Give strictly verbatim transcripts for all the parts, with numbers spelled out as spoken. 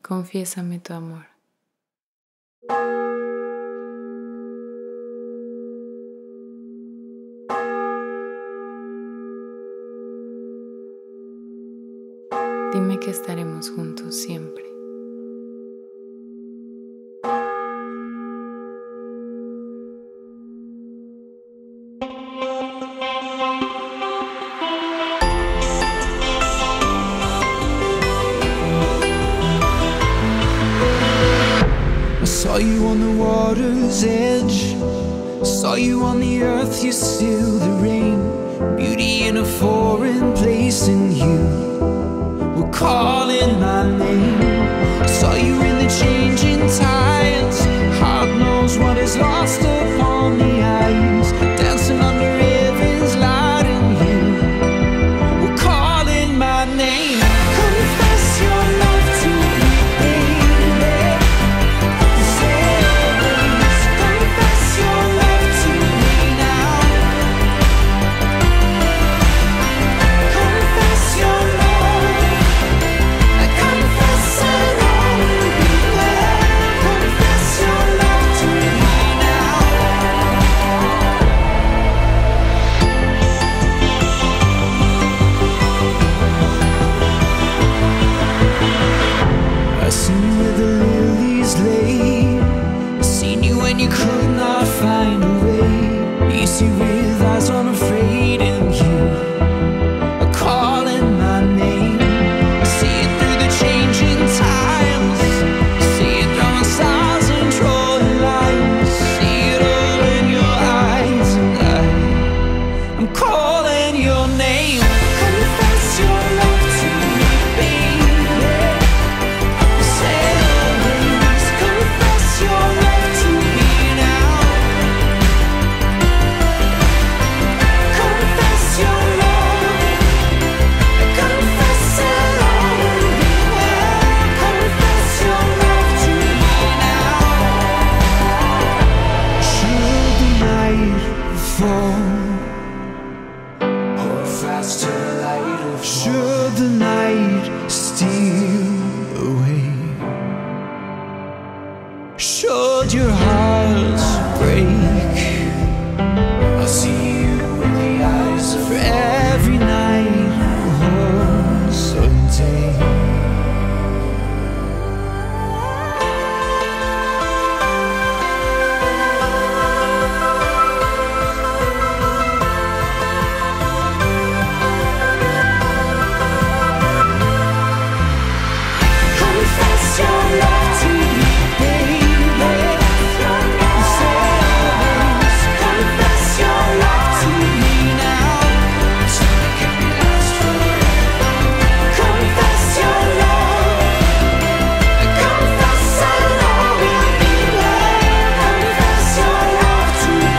Confiésame tu amor. Dime que estaremos juntos siempre. I saw you on the water's edge, saw you on the earth, you still the rain. Beauty in a foreign place, and you were calling my name. Saw you in the changing tides, heart knows what is lost upon the ice. Dancing under rivers light, and you were calling my name. Confess your love to me, baby. Say always, confess your love to me now. Confess your love, confess it all will be well. Confess your love to me now. I seen you where the lilies lay, I seen you when you could not find a way. You see with eyes unafraid, and you are calling my name. I see it through the changing times, see it throwing stars and drawing lines, see it all in your eyes, and I, I'm calling your name. Confess your love to me, baby. Say always, confess your love to me now. Confess your love, confess it all will be well. Confess your love to me now. Should the night fall, hold fast to the light of fall. Should the night steal away, should your hearts break, I'll see you with the eyes of for every night holds a day. Confess your love to me, baby. Say always, confess your love to me now. Something can be lost forever. Confess your love, confess it all will be well. Confess your love to me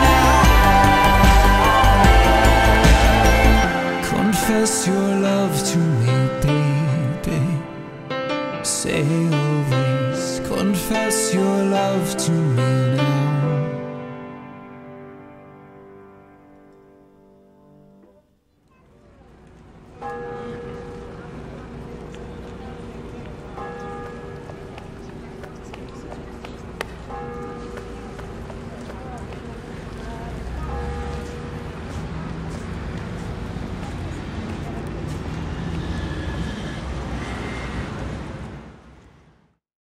now. Confess your love to me, baby. Say always, confess your love to me now.